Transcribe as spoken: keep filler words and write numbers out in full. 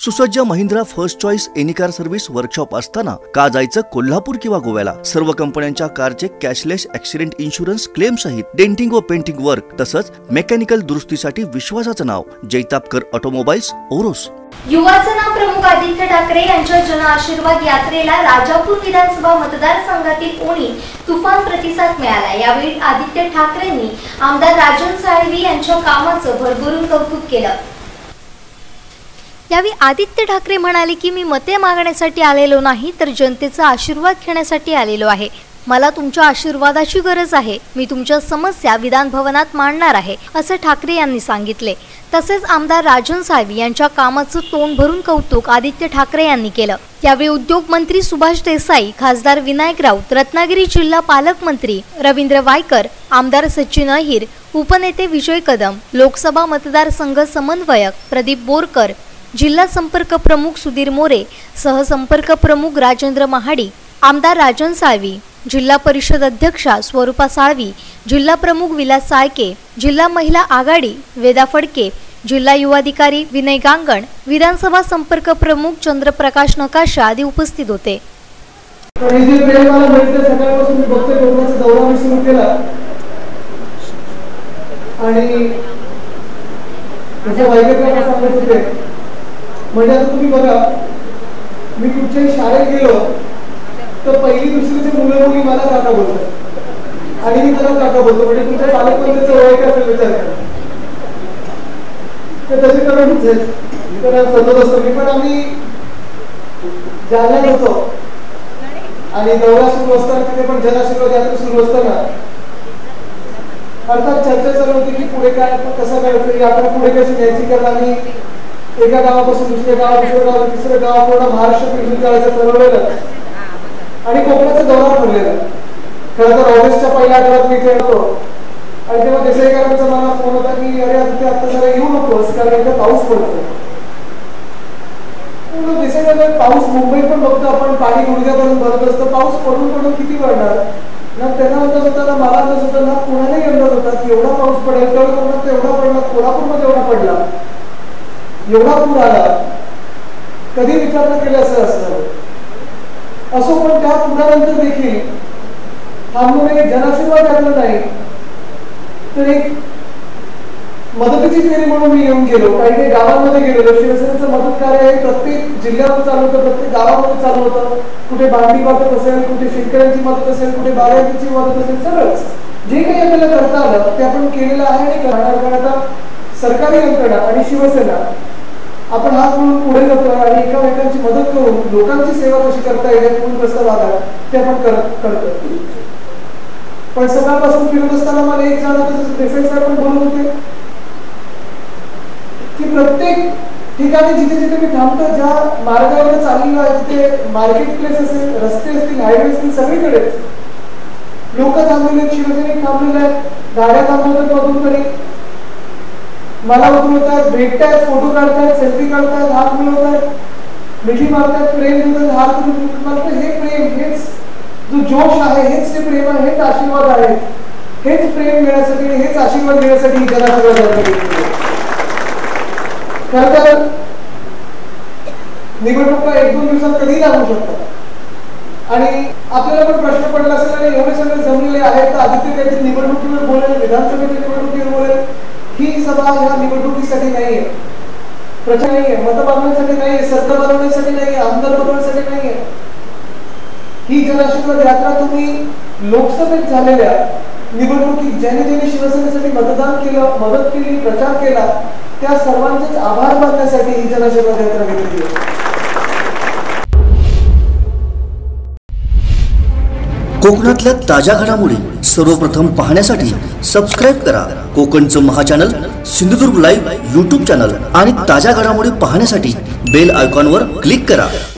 सुसज्ज Mahindra first choice any car service workshop असताना का जायचं कोल्हापूर किंवा गोव्याला। सर्व कंपन्यांच्या कारचे कॅशलेस ॲक्सिडेंट इन्शुरन्स क्लेम सहित डेंटिंग व पेंटिंग वर्क तसंच मेकॅनिकल दुरुस्तीसाठी विश्वासाचं नाव जैतापकर ऑटोमोबाईल्स ओरोस। युवासेना प्रमुख आदित्य ठाकरे यांच्या जन आशीर्वाद यात्रेला राजापूर विधानसभा मतदारसंघातील ओणी तुफान प्रतिसाद मिळाला। यावेळी आदित्य ठाकरेंनी आमदार राजन साळवी यांच्या कामाचं भरभरून कौतुक केलं। यावेळी आदित्य ठाकरे म्हणाले की मी मते मागण्यासाठी आलेलो नाही तर जनतेचा आशीर्वाद घेण्यासाठी आलेलो आहे। मला तुमच्या आशीर्वादाची गरज आहे। मी तुमच्या समस्या विधान भवनात मांडणार आहे असं ठाकरे यांनी सांगितले। तसेच आमदार राजन साळवी यांच्या कामाचं तोंड भरून कौतुक आदित्य ठाकरे यांनी केलं। यावेळी उद्योग मंत्री सुभाष देसाई, खासदार विनायक राऊत, रत्नागिरी जिल्हा पालकमंत्री रवींद्र वायकर, आमदार सचिन अहिर, उपनेते विजय कदम, लोकसभा मतदारसंघ समन्वयक प्रदीप बोरकर, जिल्हा संपर्क प्रमुख सुधीर मोरे, सहसंपर्क प्रमुख राजेंद्र महाडी, आमदार राजन साळवी, जिल्हा परिषद अध्यक्षा स्वरूपा साळवी, जिल्हा प्रमुख विलास साळके, जिल्हा महिला आघाडी वेदा फडके, जिल्हा युवाधिकारी विनय गांगण, विधानसभा संपर्क प्रमुख चंद्रप्रकाश नकाशा आदी उपस्थित होते। म्हणजे आता तुम्ही बघा, मी कुठच्याही शाळेत गेलो तर पहिली दुसरीचे मुलं मुली मला काका बोलतात आणि मी त्याला काका बोलतो। म्हणजे तुमच्या पालकमंत्र्याचं वय काय असेल विचार करा, तर तसे करूनच तर समजत असतो मी। पण आम्ही जालन्यात होतो आणि दौरा सुरू असताना तिथे पण जनआशीर्वाद यात्रा सुरू असताना अर्थात चर्चा चालू होती की पुढे काय कसं काय यात्रा पुढे कशी न्यायची, कारण आम्ही एका गावापासून दुसऱ्या गावात, दुसऱ्या गावात, तिसऱ्या गावात पूर्ण महाराष्ट्र फिरून जायचं ठरवलेलं आणि कोकणाचा दौरा ठरलेला। खरं तर ऑगस्टच्या पहिल्या आठवड्यात मी इथे होतो आणि तेव्हा देसाईकरांचा मला फोन होता की अरे आता आता जरा येऊ नकोस कारण इथे पाऊस पडतो। देसाईकर, पाऊस मुंबईत पण बघतो आपण, पाणी गुडघ्यापर्यंत भरत असतं, पाऊस पडून पडून किती पडणार ना। त्यांना अंदाज होता ना, मला अंदाज होता ना, पुण्यालाही अंदाज होता की एवढा पाऊस पडेल, तेवढा कोकणात एवढा पडला, कोल्हापूरमध्ये एवढा पडला, एवढा पूर आला, कधी विचार न केला असं असतं असो। पण त्या पुरानंतर देखील थांबून एक जनाशीर्वाद यात्रा नाही तर एक मदतीची फेरी म्हणून मी येऊन गेलो। काही काही गावांमध्ये गेलेलो। शिवसेनेचं मदत कार्य हे प्रत्येक जिल्ह्यावर चालू होतं, प्रत्येक गावामध्ये चालू होतं। कुठे बांधणी मदत असेल, कुठे शेतकऱ्यांची मदत असेल, कुठे बागायतीची मदत असेल, सगळंच जे काही आपल्याला करता आलं ते आपण केलेलं आहे आणि करणार। कारण आता सरकारी यंत्रणा आणि शिवसेना आपण हात म्हणून पुढे जातो आणि एकामेकांची मदत करून लोकांची सेवा कशी करता येईल पूरग्रस्त भागात ते आपण करतो। पण सकाळपासून फिरत असताना मला एक जाणवतं, देसाई साहेब पण बोलत होते की प्रत्येक ठिकाणी जिथे जिथे मी थांबतो, ज्या मार्गावर चाललेलो आहे तिथे मार्केट प्लेस असेल, रस्ते असतील, हायवे असतील, सगळीकडे लोक थांबलेले आहेत, शिवसैनिक थांबलेले आहेत, गाड्या थांबवतात, मधून तरी मला उतरवतात, भेटतात, फोटो काढतात, सेल्फी काढतात, हात मिळवतात, मिठी मारतात, प्रेम देतात, हात मिळवतात। हे प्रेम, हेच जो जोश आहे, हेच ते प्रेम आहे, हेच आशीर्वाद आहे। हेच प्रेम मिळण्यासाठी, हेच आशीर्वाद मिळण्यासाठी ही जनाशीर्वाद यात्रा। खरं तर निवडणुका एक दोन दिवसात कधी लागू शकतात आणि आपल्याला पण प्रश्न पडला असेल आणि एवढे सगळे जमलेले आहेत तर आदित्य काहीतरी निवडणुकीवर बोलेल, विधानसभेच्या निवडणुकीवर बोलेल। ही सभा ह्या निवडणुकीसाठी नाहीये, प्रचार नाहीये, मत मागण्यासाठी नाहीये, सरकार बनवण्यासाठी नाहीये, आमदार बनवण्यासाठी नाहीये। ही जनाशीर्वाद यात्रा तुम्ही लोकसभेत झालेल्या निवडणुकीत ज्याने ज्याने शिवसेनेसाठी मतदान केलं, मदत केली, प्रचार केला, त्या सर्वांचेच आभार मानण्यासाठी ही जनाशीर्वाद यात्रा घेतली आहे। कोकणातल्या ताज्या घडामोडी सर्वप्रथम पाहण्यासाठी सबस्क्राईब करा कोकणचं महाचॅनल सिंधुदुर्ग लाईव्ह यूट्यूब चॅनल आणि ताज्या घडामोडी पाहण्यासाठी बेल आयकॉनवर क्लिक करा।